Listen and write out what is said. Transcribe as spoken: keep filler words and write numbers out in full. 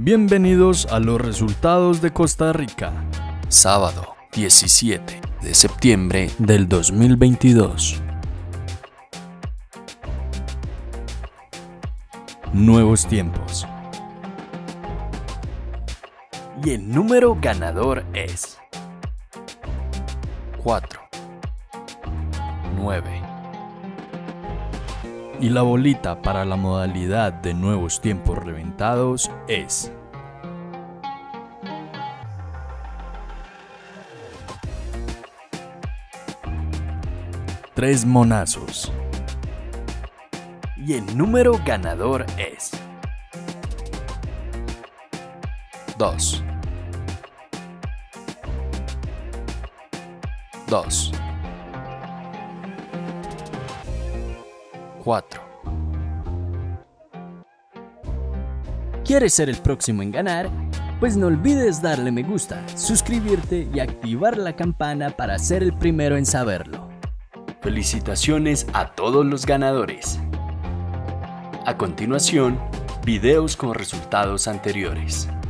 Bienvenidos a los resultados de Costa Rica. Sábado diecisiete de septiembre del dos mil veintidós. Nuevos tiempos. Y el número ganador es cuatro, nueve. Y la bolita para la modalidad de nuevos tiempos reventados es tres monazos. Y el número ganador es dos, dos, cuatro. ¿Quieres ser el próximo en ganar? Pues no olvides darle me gusta, suscribirte y activar la campana para ser el primero en saberlo. Felicitaciones a todos los ganadores. A continuación, videos con resultados anteriores.